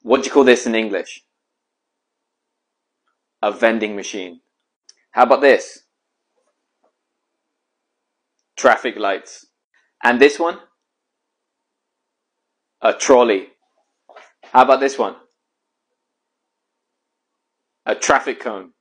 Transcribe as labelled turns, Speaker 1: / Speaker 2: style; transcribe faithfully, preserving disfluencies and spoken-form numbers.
Speaker 1: What do you call this in English? A vending machine. How about this? Traffic lights. And this one? A trolley. How about this one? A traffic cone.